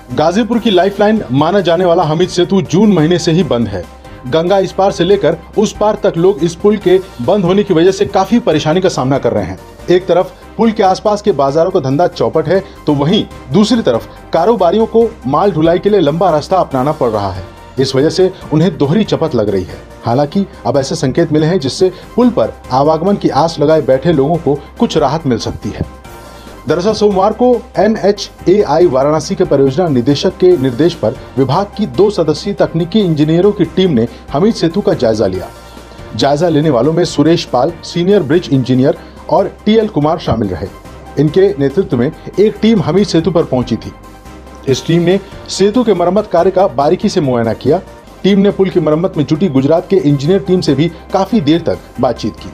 गाजीपुर की लाइफलाइन माना जाने वाला हमीद सेतु जून महीने से ही बंद है। गंगा इस पार से लेकर उस पार तक लोग इस पुल के बंद होने की वजह से काफी परेशानी का सामना कर रहे हैं। एक तरफ पुल के आसपास के बाजारों का धंधा चौपट है, तो वहीं दूसरी तरफ कारोबारियों को माल ढुलाई के लिए लंबा रास्ता अपनाना पड़ रहा है। इस वजह से उन्हें दोहरी चपत लग रही है। हालांकि अब ऐसे संकेत मिले हैं जिससे पुल पर आवागमन की आस लगाए बैठे लोगों को कुछ राहत मिल सकती है। दरअसल सोमवार को NHAI वाराणसी के परियोजना निदेशक के निर्देश पर विभाग की 2 सदस्यीय तकनीकी इंजीनियरों की टीम ने हमीद सेतु का जायजा लिया। जायजा लेने वालों में Suresh Pal, senior bridge engineer और TL कुमार शामिल रहे। इनके नेतृत्व में एक टीम हमीद सेतु पर पहुंची थी। इस टीम ने सेतु के मरम्मत कार्य का बारीकी से मुआयना किया। टीम ने पुल की मरम्मत में जुटी गुजरात के इंजीनियर टीम से भी काफी देर तक बातचीत की।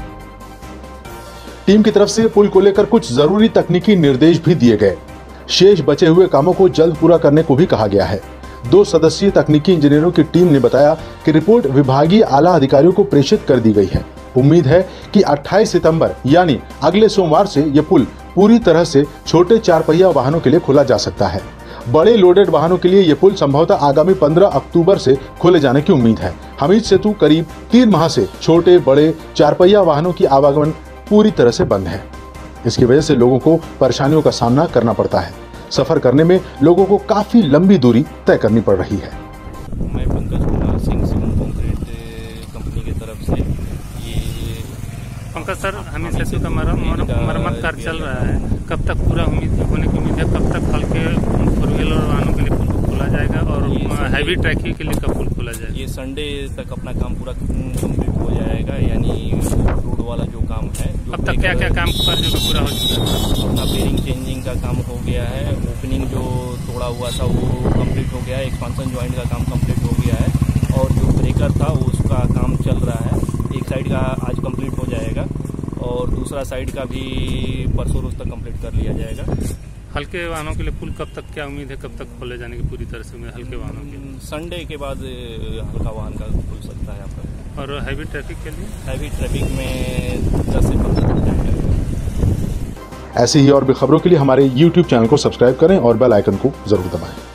टीम की तरफ से पुल को लेकर कुछ जरूरी तकनीकी निर्देश भी दिए गए। शेष बचे हुए कामों को जल्द पूरा करने को भी कहा गया है। 2 सदस्यीय तकनीकी इंजीनियरों की टीम ने बताया कि रिपोर्ट विभागीय आला अधिकारियों को प्रेषित कर दी गई है। उम्मीद है कि 28 सितंबर यानी अगले सोमवार से यह पुल पूरी तरह से छोटे 4 पहिया वाहनों के लिए खोला जा सकता है। बड़े लोडेड वाहनों के लिए यह पुल संभवतः आगामी 15 अक्टूबर से खोले जाने की उम्मीद है। हमीद सेतु करीब 3 माह से छोटे बड़े 4 पहिया वाहनों की आवागमन पूरी तरह से बंद है। इसकी वजह से लोगों को परेशानियों का सामना करना पड़ता है। सफर करने में लोगों को काफी लंबी दूरी तय करनी पड़ रही है। मैं पंकज कुमार सिंह कंक्रीट कंपनी की तरफ से ये पंकज सर, हमीद सेतु का मरम्मत कार्य चल रहा है, कब तक पूरा होने की उम्मीद है? कब तक हल्के 4 व्हीलर वाहनों के लिए पुल खोला जाएगा और हैवी ट्रैफिक के लिए कब पुल खोला जाएगा? ये संडे तक अपना काम पूरा कंप्लीट हो जाएगा, यानी रोड वाला जो काम है। अब तक क्या क्या काम जो पूरा हो चुका है? अपना बेरिंग चेंजिंग का काम हो गया है, ओपनिंग जो तोड़ा हुआ था वो कंप्लीट हो गया है, एक्सपांशन जॉइंट का काम कंप्लीट हो गया है और जो ब्रेकर था उसका काम चल रहा है। एक साइड का आज कंप्लीट हो जाएगा और दूसरा साइड का भी परसों रोज तक कंप्लीट कर लिया जाएगा। हल्के वाहनों के लिए पुल कब तक, क्या उम्मीद है कब तक खोले जाने की पूरी तरह से हल्के वाहनों के? संडे के बाद हल्का वाहन का खुल सकता है आपका। और हैवी ट्रैफिक के लिए? हैवी ट्रैफिक में 10 से 15 हो जाएगा। ऐसी ही और भी खबरों के लिए हमारे YouTube चैनल को सब्सक्राइब करें और बेल आइकन को जरूर दबाएं।